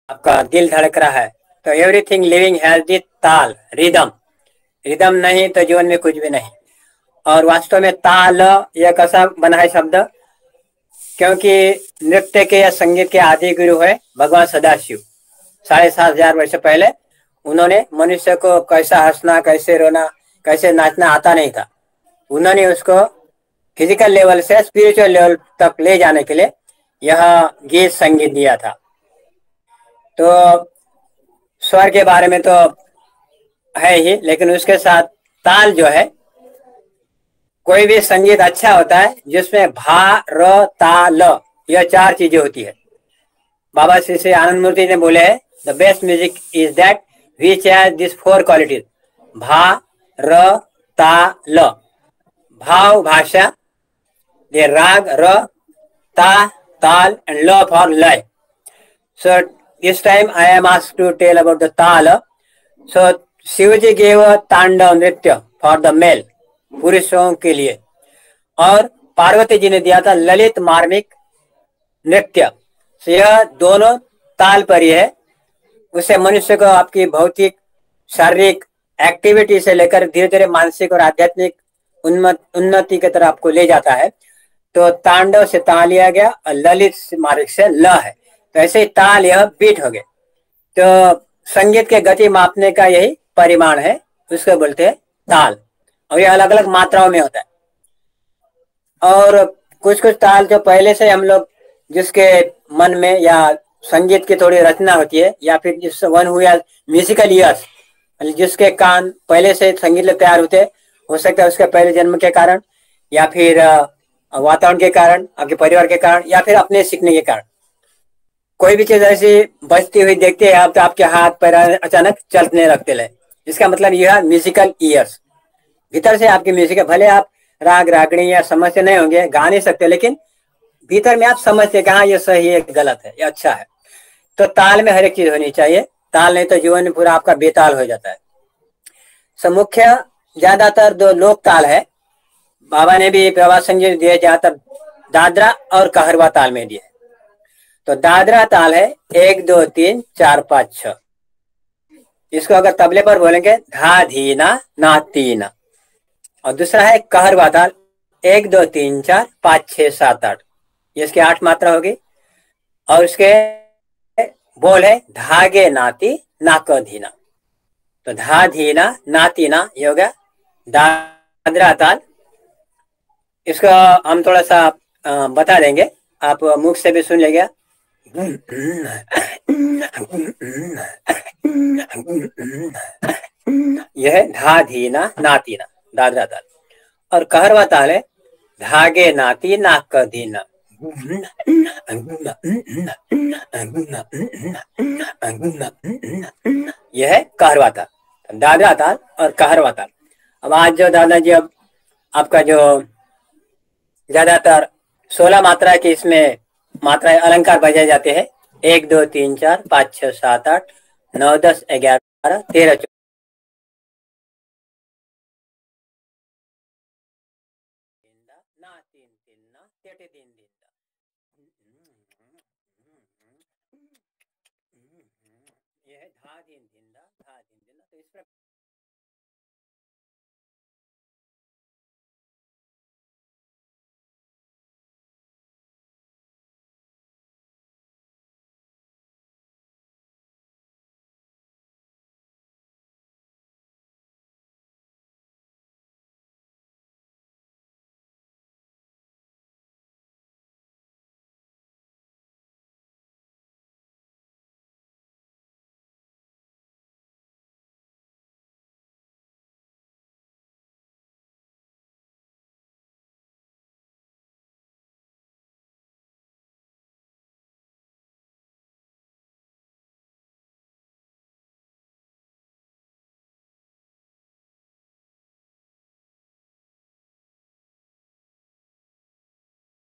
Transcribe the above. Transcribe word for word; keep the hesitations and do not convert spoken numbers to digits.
आपका दिल धड़क रहा है, तो everything living has the taal, rhythm. Rhythm नहीं तो जीवन में कुछ भी नहीं। और वास्तव में ताल यह कैसा बना है शब्द, क्योंकि नृत्य के या संगीत के आदि गुरु है भगवान सदाशिव। साढ़े सात हजार वर्ष पहले उन्होंने मनुष्य को कैसा हंसना, कैसे रोना, कैसे नाचना आता नहीं था। उन्होंने उसको फिजिकल लेवल से स्पिरिचुअल लेवल तक ले जाने के लिए यह गीत संगीत दिया था। तो स्वर के बारे में तो है ही, लेकिन उसके साथ ताल जो है, कोई भी संगीत अच्छा होता है जिसमें भा र ता ल यह चार चीजें होती है। बाबा श्री श्री आनंद मूर्ति ने बोले है, the best music is that which has this four qualities, भा र ता ल। भाव भाषा, दे राग र, ता ताल एंड ल for laya. So this time I am asked to tell about the taal. So Shivji gave तांडव नृत्य फॉर द मेल, पुरुषों के लिए, और पार्वती जी ने दिया था ललित मार्मिक नृत्य। so यह दोनों ताल पर ही है। उससे मनुष्य को आपकी भौतिक शारीरिक एक्टिविटी से लेकर धीरे धीरे मानसिक और आध्यात्मिक उन्नति की तरफ आपको ले जाता है। तो तांडव से ता लिया गया और ललित मार्ग से ल है, तो ऐसे ही ताल यह बीट हो गए। तो संगीत के गति मापने का यही परिमाण है, उसको बोलते हैं ताल। और ये अलग अलग मात्राओं में होता है। और कुछ कुछ ताल जो पहले से हम लोग, जिसके मन में या संगीत की थोड़ी रचना होती है, या फिर जिस वन हुआ म्यूजिकल ईयर्स, जिसके कान पहले से संगीत लिए तैयार होते, हो सकता है उसके पहले जन्म के कारण, या फिर वातावरण के कारण, आपके परिवार के कारण, या फिर अपने सीखने के कारण। कोई भी चीज ऐसी बजती हुई देखते हैं आप, तो आपके हाथ पैर अचानक चलने लगते हैं। इसका मतलब यह म्यूजिकल ईयर्स, भीतर से आपकी म्यूजिक है। भले आप राग रागणी या समझते नहीं होंगे, गा नहीं सकते, लेकिन भीतर में आप समझते कि हाँ ये सही है, गलत है, ये अच्छा है। तो ताल में हर एक चीज होनी चाहिए। ताल नहीं तो जीवन पूरा आपका बेताल हो जाता है। सो मुख्य ज्यादातर दो लोक ताल है, बाबा ने भी प्रभात संगीत दिए, ज्यादातर दादरा और कहरवा ताल में दिए। तो दादरा ताल है एक दो तीन चार पाँच छ। इसको अगर तबले पर बोलेंगे धा धीना ना तीना। और दूसरा है कहरवा ताल, एक दो तीन चार पाँच छः सात आठ, इसकी आठ मात्रा होगी। और उसके बोल है धागे नाती नाक धीना। तो धा धीना नातीना ये हो गया दादरा ताल। इसको हम थोड़ा सा बता देंगे, आप मुख से भी सुन लेंगे। यह है धा धीना नातीना, दादरा ताल। और कहरवा ताल है धागे नाती नाक धीना। यह है कहरवा ताल, दादरा ताल और कहरवा ताल। अब आज जो दादाजी, अब आपका जो ज्यादातर सोलह मात्रा के इसमें मात्राएं अलंकार बजाए जाते हैं, एक दो तीन चार पाँच छः सात आठ नौ दस ग्यारह तेरह चौदह। ना तीन तीन ना तेटे तीन दिन यह है धा दिन दिन धा धा दिन दिन। तो इस